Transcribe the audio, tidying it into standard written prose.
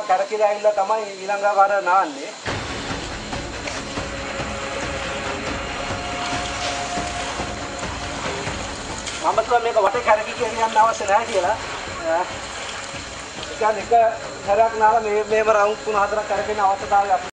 කරකිලා ඇවිල්ලා තමයි ඊළඟ වර නාන්නේ. මම හිතුවා මේක වටේ කරකි කියලා යන්න අවශ්‍ය නැහැ කියලා. එක සැරයක් නාලා මේම රවුන්ඩ් 3-4ක් කරකින අවශ්‍යතාවය